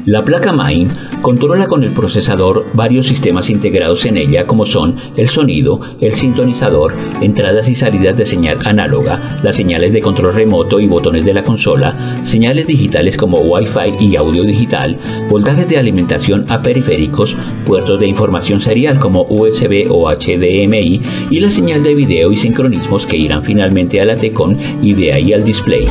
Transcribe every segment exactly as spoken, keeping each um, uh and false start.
La placa Main controla con el procesador varios sistemas integrados en ella como son el sonido, el sintonizador, entradas y salidas de señal análoga, las señales de control remoto y botones de la consola, señales digitales como Wi-Fi y audio digital, voltajes de alimentación a periféricos, puertos de información serial como U S B o H D M I y la señal de video y sincronismos que irán finalmente a la T-Con y de ahí al display.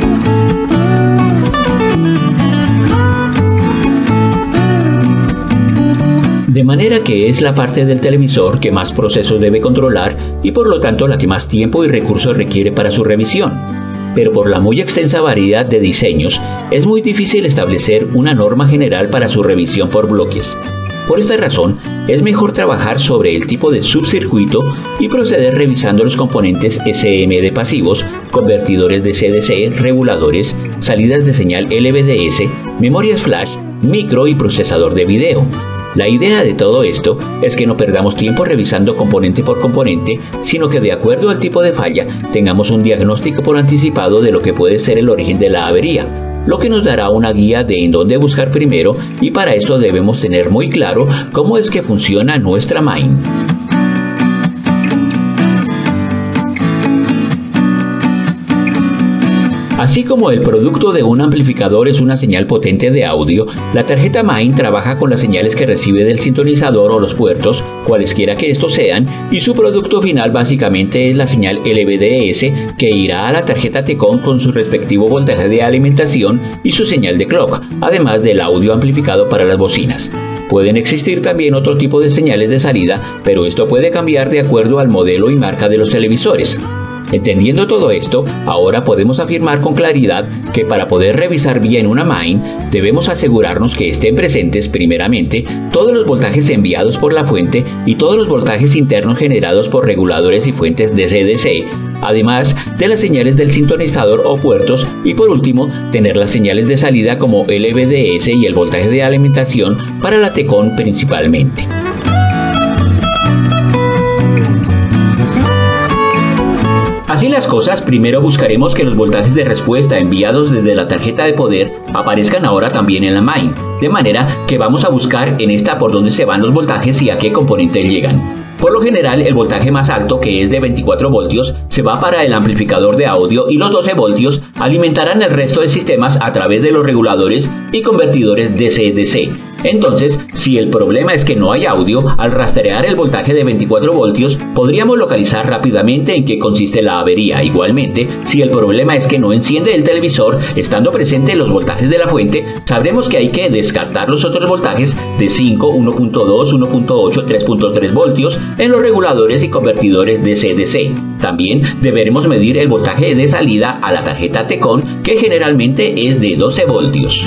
De manera que es la parte del televisor que más procesos debe controlar y por lo tanto la que más tiempo y recursos requiere para su revisión. Pero por la muy extensa variedad de diseños, es muy difícil establecer una norma general para su revisión por bloques. Por esta razón, es mejor trabajar sobre el tipo de subcircuito y proceder revisando los componentes S M de pasivos, convertidores de C D C, reguladores, salidas de señal L V D S, memorias flash, micro y procesador de video. La idea de todo esto es que no perdamos tiempo revisando componente por componente, sino que de acuerdo al tipo de falla tengamos un diagnóstico por anticipado de lo que puede ser el origen de la avería, lo que nos dará una guía de en dónde buscar primero, y para esto debemos tener muy claro cómo es que funciona nuestra Main. Así como el producto de un amplificador es una señal potente de audio, la tarjeta Main trabaja con las señales que recibe del sintonizador o los puertos, cualesquiera que estos sean, y su producto final básicamente es la señal L V D S que irá a la tarjeta T-Con con su respectivo voltaje de alimentación y su señal de clock, además del audio amplificado para las bocinas. Pueden existir también otro tipo de señales de salida, pero esto puede cambiar de acuerdo al modelo y marca de los televisores. Entendiendo todo esto, ahora podemos afirmar con claridad que para poder revisar bien una Main, debemos asegurarnos que estén presentes primeramente todos los voltajes enviados por la fuente y todos los voltajes internos generados por reguladores y fuentes de C D C, además de las señales del sintonizador o puertos, y por último, tener las señales de salida como L V D S y el voltaje de alimentación para la T-Con principalmente. Así las cosas, primero buscaremos que los voltajes de respuesta enviados desde la tarjeta de poder aparezcan ahora también en la Main, de manera que vamos a buscar en esta por dónde se van los voltajes y a qué componente llegan. Por lo general, el voltaje más alto, que es de veinticuatro voltios, se va para el amplificador de audio y los doce voltios alimentarán el resto de sistemas a través de los reguladores y convertidores de C D C. Entonces, si el problema es que no hay audio, al rastrear el voltaje de veinticuatro voltios, podríamos localizar rápidamente en qué consiste la avería. Igualmente, si el problema es que no enciende el televisor, estando presentes los voltajes de la fuente, sabremos que hay que descartar los otros voltajes de cinco, uno punto dos, uno punto ocho, tres punto tres voltios en los reguladores y convertidores de C D C. También deberemos medir el voltaje de salida a la tarjeta T-Con, que generalmente es de doce voltios.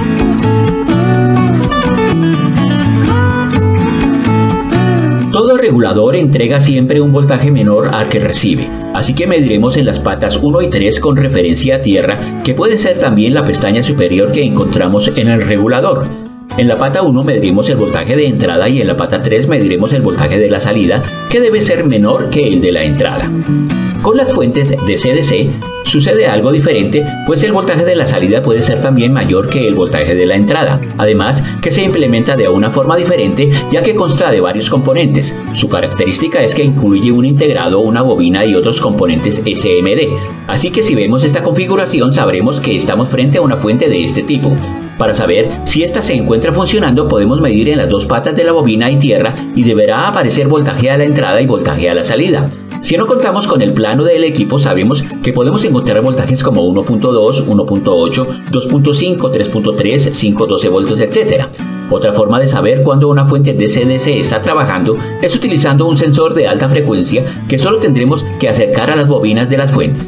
Todo regulador entrega siempre un voltaje menor al que recibe, así que mediremos en las patas uno y tres con referencia a tierra, que puede ser también la pestaña superior que encontramos en el regulador. En la pata uno mediremos el voltaje de entrada y en la pata tres mediremos el voltaje de la salida, que debe ser menor que el de la entrada. Con las fuentes de C D C sucede algo diferente, pues el voltaje de la salida puede ser también mayor que el voltaje de la entrada, además que se implementa de una forma diferente ya que consta de varios componentes. Su característica es que incluye un integrado, una bobina y otros componentes S M D, así que si vemos esta configuración sabremos que estamos frente a una fuente de este tipo. Para saber si ésta se encuentra funcionando, podemos medir en las dos patas de la bobina y tierra y deberá aparecer voltaje a la entrada y voltaje a la salida. Si no contamos con el plano del equipo, sabemos que podemos encontrar voltajes como uno punto dos, uno punto ocho, dos punto cinco, tres punto tres, cinco, doce voltios, etcétera. Otra forma de saber cuándo una fuente de C D C está trabajando es utilizando un sensor de alta frecuencia que solo tendremos que acercar a las bobinas de las fuentes.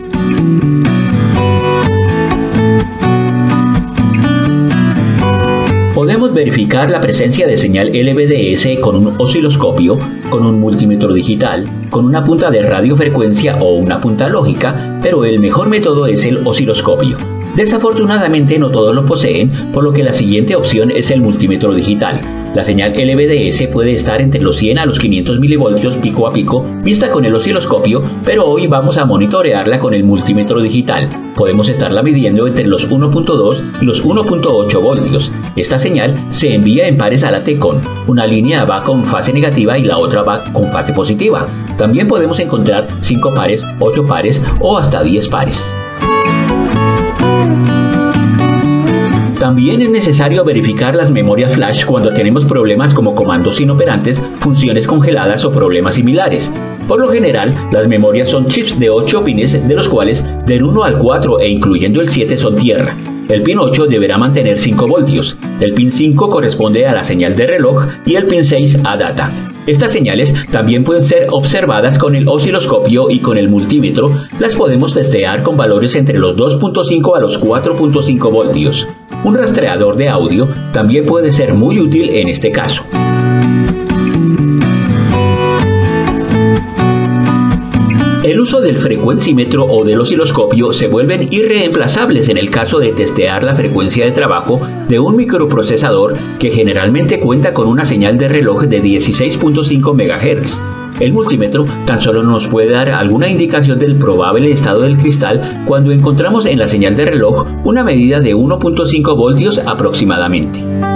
Podemos verificar la presencia de señal L V D S con un osciloscopio, con un multímetro digital, con una punta de radiofrecuencia o una punta lógica, pero el mejor método es el osciloscopio. Desafortunadamente no todos lo poseen, por lo que la siguiente opción es el multímetro digital. La señal L V D S puede estar entre los cien a los quinientos milivoltios pico a pico, vista con el osciloscopio, pero hoy vamos a monitorearla con el multímetro digital. Podemos estarla midiendo entre los uno punto dos y los uno punto ocho voltios. Esta señal se envía en pares a la T-Con. Una línea va con fase negativa y la otra va con fase positiva. También podemos encontrar cinco pares, ocho pares o hasta diez pares. También es necesario verificar las memorias flash cuando tenemos problemas como comandos inoperantes, funciones congeladas o problemas similares. Por lo general, las memorias son chips de ocho pines, de los cuales del uno al cuatro e incluyendo el siete son tierra. El pin ocho deberá mantener cinco voltios, el pin cinco corresponde a la señal de reloj y el pin seis a data. Estas señales también pueden ser observadas con el osciloscopio y con el multímetro. Las podemos testear con valores entre los dos punto cinco a los cuatro punto cinco voltios. Un rastreador de audio también puede ser muy útil en este caso. El uso del frecuencímetro o del osciloscopio se vuelven irreemplazables en el caso de testear la frecuencia de trabajo de un microprocesador que generalmente cuenta con una señal de reloj de dieciséis punto cinco megahertz. El multímetro tan solo nos puede dar alguna indicación del probable estado del cristal cuando encontramos en la señal de reloj una medida de uno punto cinco voltios aproximadamente.